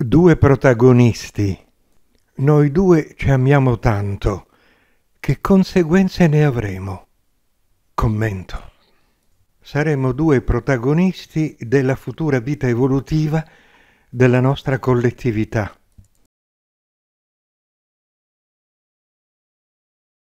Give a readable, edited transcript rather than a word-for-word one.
Due protagonisti. Noi due ci amiamo tanto. Che conseguenze ne avremo? Commento. Saremo due protagonisti della futura vita evolutiva della nostra collettività.